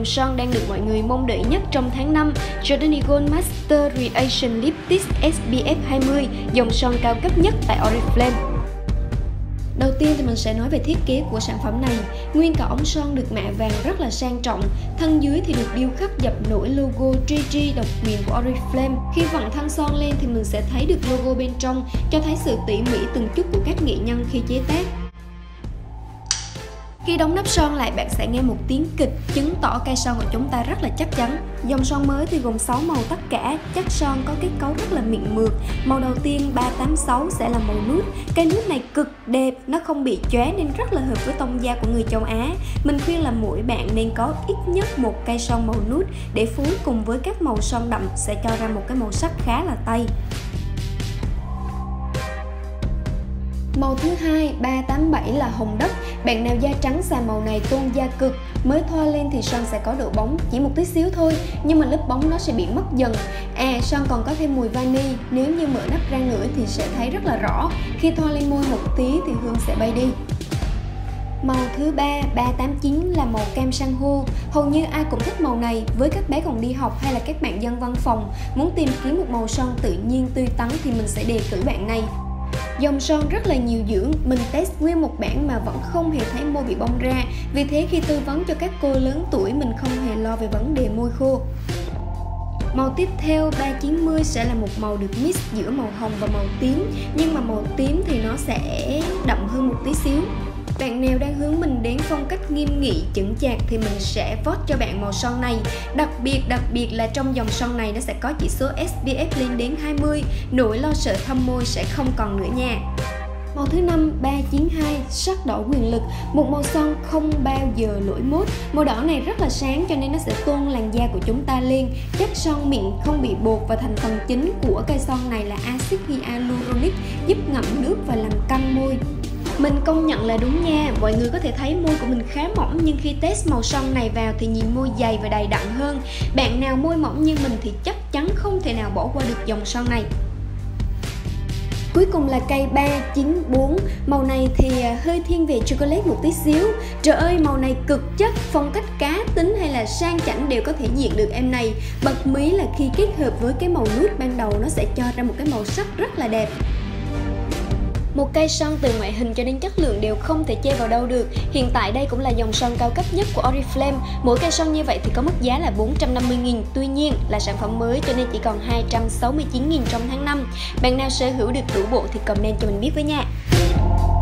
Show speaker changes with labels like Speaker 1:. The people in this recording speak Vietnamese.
Speaker 1: dòng son đang được mọi người mong đợi nhất trong tháng 5, Jordani Gold Master Reaction Lip Tint SPF 20, dòng son cao cấp nhất tại Oriflame. Đầu tiên thì mình sẽ nói về thiết kế của sản phẩm này. Nguyên cả ống son được mạ vàng rất là sang trọng, thân dưới thì được điêu khắc dập nổi logo GG độc quyền của Oriflame. Khi vặn thân son lên thì mình sẽ thấy được logo bên trong, cho thấy sự tỉ mỉ từng chút của các nghệ nhân khi chế tác. Khi đóng nắp son lại, bạn sẽ nghe một tiếng kịch, chứng tỏ cây son của chúng ta rất là chắc chắn. Dòng son mới thì gồm 6 màu tất cả, chất son có kết cấu rất là mịn mượt. Màu đầu tiên 386 sẽ là màu nude. Cây nude này cực đẹp, nó không bị chóe nên rất là hợp với tông da của người châu Á. Mình khuyên là mỗi bạn nên có ít nhất một cây son màu nude để phối cùng với các màu son đậm sẽ cho ra một cái màu sắc khá là Tây. Màu thứ hai 387 là hồng đất. Bạn nào da trắng xài màu này tôn da cực, mới thoa lên thì son sẽ có độ bóng chỉ một tí xíu thôi, nhưng mà lớp bóng nó sẽ bị mất dần. Son còn có thêm mùi vani, nếu như mở nắp ra ngửi thì sẽ thấy rất là rõ. Khi thoa lên môi một tí thì hương sẽ bay đi. Màu thứ ba 389 là màu cam san hô. Hầu như ai cũng thích màu này, với các bé còn đi học hay là các bạn dân văn phòng muốn tìm kiếm một màu son tự nhiên tươi tắn thì mình sẽ đề cử bạn này. Dòng son rất là nhiều dưỡng, mình test nguyên một bản mà vẫn không hề thấy môi bị bong ra. Vì thế khi tư vấn cho các cô lớn tuổi mình không hề lo về vấn đề môi khô. Màu tiếp theo 390 sẽ là một màu được mix giữa màu hồng và màu tím, nhưng mà màu tím thì nó sẽ đậm hơn một tí xíu. Bạn nào đang hướng mình đến phong cách nghiêm nghị, chững chạc thì mình sẽ vote cho bạn màu son này. Đặc biệt là trong dòng son này nó sẽ có chỉ số SPF lên đến 20, nỗi lo sợ thâm môi sẽ không còn nữa nha. Màu thứ 5 392 sắc đỏ quyền lực, một màu son không bao giờ lỗi mốt. Màu đỏ này rất là sáng cho nên nó sẽ tôn làn da của chúng ta lên. Chất son mịn không bị bột và thành phần chính của cây son này là axit hyaluronic, giúp ngậm nước và làm căng môi. Mình công nhận là đúng nha, mọi người có thể thấy môi của mình khá mỏng nhưng khi test màu son này vào thì nhìn môi dày và đầy đặn hơn. Bạn nào môi mỏng như mình thì chắc chắn không thể nào bỏ qua được dòng son này. Cuối cùng là cây 394, màu này thì hơi thiên về chocolate một tí xíu. Trời ơi, màu này cực chất, phong cách cá tính hay là sang chảnh đều có thể diện được em này. Bật mí là khi kết hợp với cái màu nude ban đầu nó sẽ cho ra một cái màu sắc rất là đẹp. Một cây son từ ngoại hình cho đến chất lượng đều không thể chê vào đâu được. Hiện tại đây cũng là dòng son cao cấp nhất của Oriflame. Mỗi cây son như vậy thì có mức giá là 450.000. Tuy nhiên là sản phẩm mới cho nên chỉ còn 269.000 trong tháng 5. Bạn nào sở hữu được đủ bộ thì comment cho mình biết với nha.